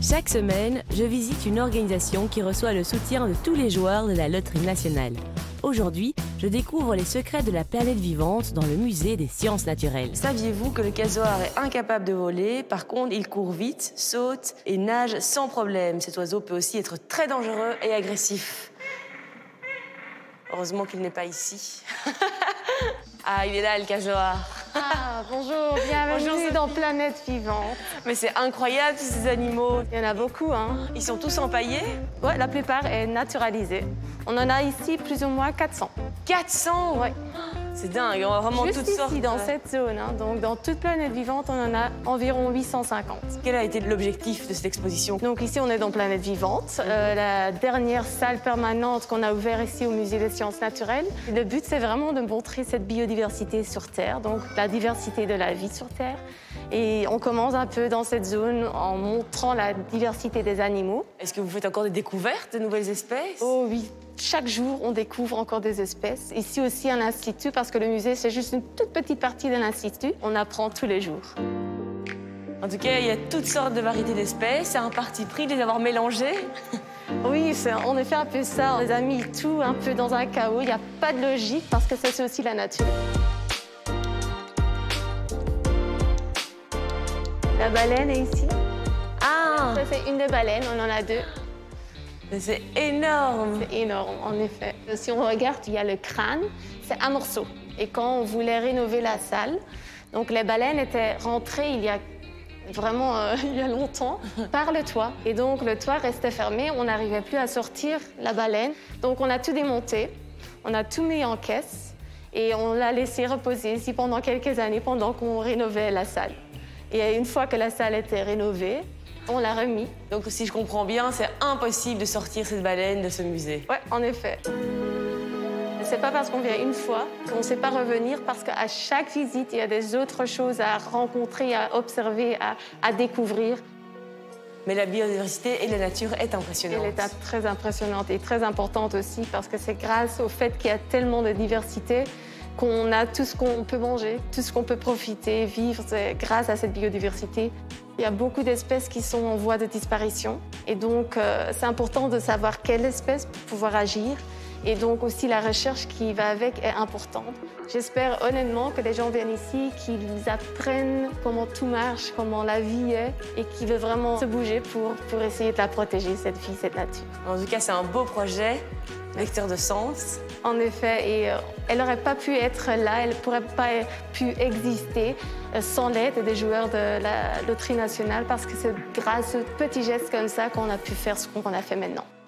Chaque semaine, je visite une organisation qui reçoit le soutien de tous les joueurs de la Loterie nationale. Aujourd'hui, je découvre les secrets de la planète vivante dans le musée des sciences naturelles. Saviez-vous que le casoar est incapable de voler? Par contre, il court vite, saute et nage sans problème. Cet oiseau peut aussi être très dangereux et agressif. Heureusement qu'il n'est pas ici. Ah, il est là, le casoar. Ah, bonjour, bienvenue dans Planète Vivante. Mais c'est incroyable, ces animaux. Il y en a beaucoup, hein. Ils sont tous empaillés? Ouais, la plupart est naturalisée. On en a ici plus ou moins 400. 400? Ouais. C'est dingue, on a vraiment Juste toutes ici, sortes. dans cette zone, hein. Donc dans toute Planète Vivante, on en a environ 850. Quel a été l'objectif de cette exposition? Donc ici, on est dans Planète Vivante, la dernière salle permanente qu'on a ouverte ici au Musée des sciences naturelles. Et le but, c'est vraiment de montrer cette biodiversité sur Terre, donc la diversité de la vie sur Terre. Et on commence un peu dans cette zone en montrant la diversité des animaux. Est-ce que vous faites encore des découvertes de nouvelles espèces? Oh oui, chaque jour, on découvre encore des espèces. Ici aussi, à l'Institut, parce que le musée, c'est juste une toute petite partie de l'Institut. On apprend tous les jours. En tout cas, il y a toutes sortes de variétés d'espèces. C'est un parti pris de les avoir mélangées. Oui, c'est en effet un peu ça. On les a mis tout un peu dans un chaos. Il n'y a pas de logique parce que c'est aussi la nature. La baleine est ici. Ah! Ça, c'est une des baleines, on en a deux. C'est énorme! C'est énorme, en effet. Si on regarde, il y a le crâne, c'est un morceau. Et quand on voulait rénover la salle, donc les baleines étaient rentrées il y a vraiment il y a longtemps par le toit. Et donc le toit restait fermé, on n'arrivait plus à sortir la baleine. Donc on a tout démonté, on a tout mis en caisse et on l'a laissé reposer ici pendant quelques années pendant qu'on rénovait la salle. Et une fois que la salle était rénovée, on l'a remis. Donc si je comprends bien, c'est impossible de sortir cette baleine de ce musée. Ouais, en effet. C'est pas parce qu'on vient une fois qu'on ne sait pas revenir, parce qu'à chaque visite, il y a des autres choses à rencontrer, à observer, à découvrir. Mais la biodiversité et la nature est impressionnante. Elle est très impressionnante et très importante aussi, parce que c'est grâce au fait qu'il y a tellement de diversité qu'on a tout ce qu'on peut manger, tout ce qu'on peut profiter, vivre, c'est grâce à cette biodiversité. Il y a beaucoup d'espèces qui sont en voie de disparition et donc c'est important de savoir quelle espèce pour pouvoir agir. Et donc aussi la recherche qui va avec est importante. J'espère honnêtement que les gens viennent ici, qu'ils apprennent comment tout marche, comment la vie est et qu'ils veulent vraiment se bouger pour essayer de la protéger, cette vie, cette nature. En tout cas, c'est un beau projet, vecteur de sens. En effet, et elle n'aurait pas pu être là, elle ne pourrait pas pu exister sans l'aide des joueurs de la Loterie nationale, parce que c'est grâce aux petits gestes comme ça qu'on a pu faire ce qu'on a fait maintenant.